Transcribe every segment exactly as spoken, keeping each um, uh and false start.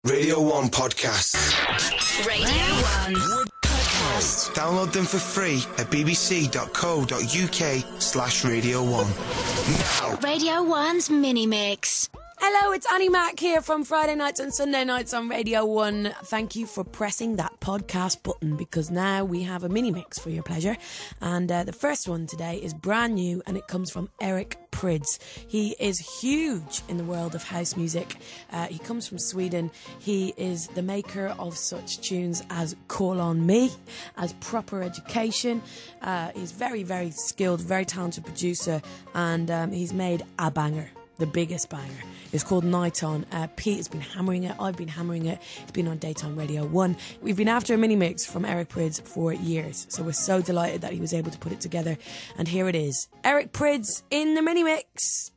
Radio one podcasts. Radio one podcast. Download them for free at bbc.co.uk slash Radio one. Now. Radio one's Minimix. Hello, it's Annie Mac here from Friday nights and Sunday nights on Radio one. Thank you for pressing that podcast button, because now we have a mini mix for your pleasure. And uh, the first one today is brand new, and it comes from Eric Prydz. He is huge in the world of house music. Uh, he comes from Sweden. He is the maker of such tunes as Call On Me, as Proper Education. Uh, he's very, very skilled, very talented producer, and um, he's made a banger. The biggest banger. It's called Niton. Uh, Pete has been hammering it. I've been hammering it. It's been on Daytime Radio one. We've been after a mini mix from Eric Prydz for years, so we're so delighted that he was able to put it together. And here it is. Eric Prydz in the mini mix.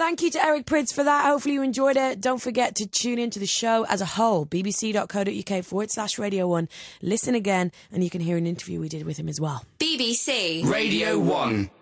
Thank you to Eric Prydz for that. Hopefully you enjoyed it. Don't forget to tune into the show as a whole, bbc.co.uk forward slash Radio one. Listen again, and you can hear an interview we did with him as well. B B C Radio one.